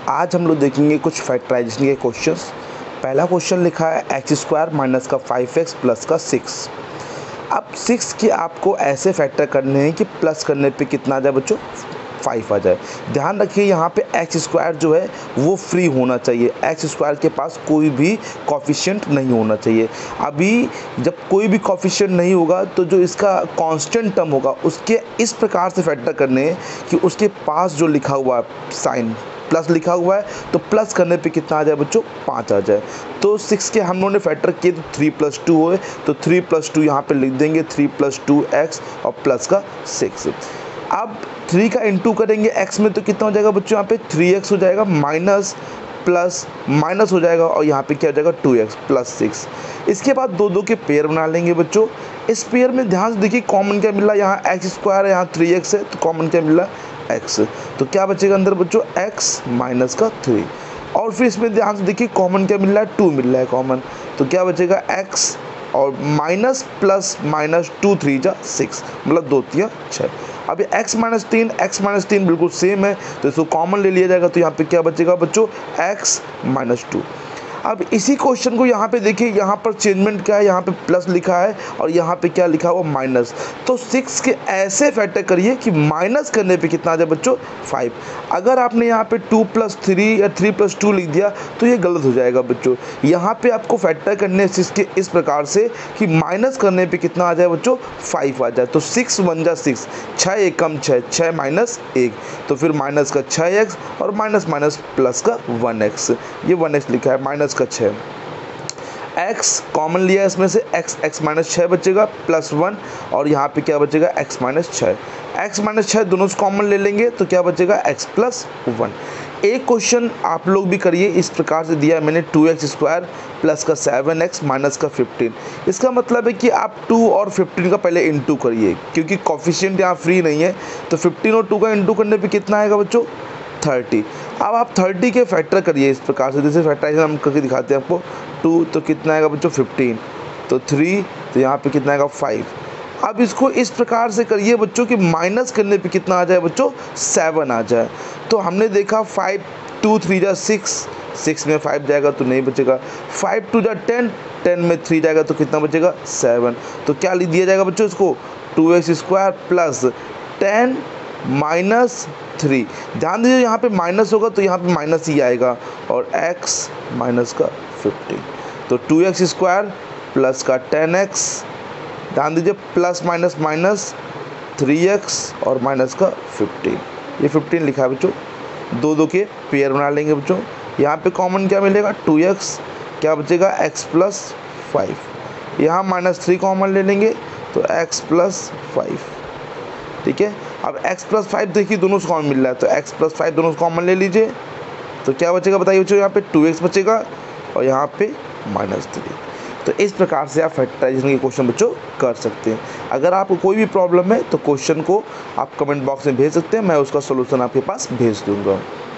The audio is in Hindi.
आज हम लोग देखेंगे कुछ फैक्टराइजेशन के क्वेश्चंस। पहला क्वेश्चन लिखा है एक्स स्क्वायर माइनस का 5x प्लस का 6। अब 6 के आपको ऐसे फैक्टर करने हैं कि प्लस करने पे कितना आ जाए बच्चों, 5 आ जाए। ध्यान रखिए यहाँ पे एक्स स्क्वायर जो है वो फ्री होना चाहिए, एक्स स्क्वायर के पास कोई भी कॉफिशिएंट नहीं होना चाहिए। अभी जब कोई भी कॉफिशिएंट नहीं होगा तो जो इसका कांस्टेंट टर्म होगा उसके इस प्रकार से फैक्टर करने हैं कि उसके पास जो लिखा हुआ है साइन प्लस लिखा हुआ है तो प्लस करने पे कितना आ जाए बच्चों, 5 आ जाए। तो 6 के हम लोगों ने फैक्टर किए तो 3 + 2 हुए, तो 3 + 2 यहाँ पे लिख देंगे, 3 + 2x और प्लस का 6। अब 3 का इंटू करेंगे x में तो कितना हो जाएगा बच्चों, यहाँ पे 3x हो जाएगा, माइनस प्लस माइनस हो जाएगा और यहाँ पे क्या हो जाएगा 2x प्लस 6। इसके बाद दो दो के पेयर बना लेंगे बच्चों। इस पेयर में ध्यान से देखिए कॉमन क्या मिल रहा है, यहाँ एक्स स्क्वायर है, यहाँ 3x है, तो कॉमन क्या मिल रहा है x। तो क्या बचेगा अंदर बच्चों, x माइनस का 3। और फिर इसमें ध्यान से देखिए कॉमन क्या मिल रहा है, 2 मिल रहा है कॉमन, तो क्या बचेगा x और माइनस प्लस माइनस 2 3 जा 6, मतलब 2 3 6। अब ये x माइनस 3 बिल्कुल सेम है तो इसको कॉमन ले लिया जाएगा, तो यहाँ पे क्या बचेगा बच्चों, x माइनस 2। अब इसी क्वेश्चन को यहाँ पे देखिए, यहाँ पर चेंजमेंट क्या है, यहाँ पे प्लस लिखा है और यहाँ पे क्या लिखा हुआ माइनस। तो 6 के ऐसे फैक्टर करिए कि माइनस करने पे कितना आ जाए बच्चों, 5। अगर आपने यहाँ पे 2 + 3 या 3 + 2 लिख दिया तो ये गलत हो जाएगा बच्चों। यहाँ पे आपको फैक्टर करने 6 के इस प्रकार से कि माइनस करने पे कितना आ जाए बच्चों, 5 आ जाए। तो 6 1 जा 6, 6 1 कम 6, 6 माइनस 1, तो फिर माइनस का 6x और माइनस माइनस प्लस का 1x, ये 1x लिखा है, माइनस का 6। x कॉमन लिया इसमें से, x माइनस 6 बचेगा प्लस 1 और यहाँ पे क्या बचेगा x माइनस 6। x माइनस 6 दोनों से कॉमन ले लेंगे तो क्या बचेगा x प्लस 1। एक क्वेश्चन आप लोग भी करिए, इस प्रकार से दिया है मैंने 2x स्क्वायर प्लस का 7x माइनस का 15। इसका मतलब है कि आप 2 और 15 का पहले इंटू करिए, क्योंकि कॉफिशिएंट यहाँ फ्री नहीं है, तो 15 और 2 का इंटू करने पे कितना आएगा बच्चों, 30। अब आप 30 के फैक्टर करिए इस प्रकार से, जैसे फैक्टराइजेशन हम करके दिखाते हैं आपको। 2 तो कितना आएगा बच्चों 15, तो 3 तो यहाँ पे कितना आएगा 5। अब इसको इस प्रकार से करिए बच्चों कि माइनस करने पे कितना आ जाए बच्चों, 7 आ जाए। तो हमने देखा 5 2 3 जा 6, 6 में 5 जाएगा तो नहीं बचेगा, 5 2 जा 10, 10 में 3 जाएगा तो कितना बचेगा 7। तो क्या लिख दिया जाएगा बच्चों इसको, 2x स्क्वायर प्लस 10 माइनस 3। ध्यान दीजिए यहाँ पे माइनस होगा तो यहाँ पे माइनस ही आएगा, और x माइनस का 15, तो 2x स्क्वायर प्लस का 10x, ध्यान दीजिए प्लस माइनस माइनस 3x और माइनस का 15, ये 15 लिखा है बच्चों। दो दो के पेयर बना लेंगे बच्चों। यहाँ पे कॉमन क्या मिलेगा 2x, क्या बचेगा x प्लस 5। यहाँ माइनस 3 कॉमन ले लेंगे तो x प्लस 5, ठीक है। अब x प्लस 5 देखिए दोनों से कॉमन मिल रहा है, तो x प्लस 5 दोनों से कॉमन ले लीजिए, तो क्या बचेगा बताइए बच्चों, यहाँ पे 2x बचेगा और यहाँ पे माइनस 3। तो इस प्रकार से आप फैक्टराइजेशन के क्वेश्चन बच्चों कर सकते हैं। अगर आपको कोई भी प्रॉब्लम है तो क्वेश्चन को आप कमेंट बॉक्स में भेज सकते हैं, मैं उसका सोल्यूशन आपके पास भेज दूँगा।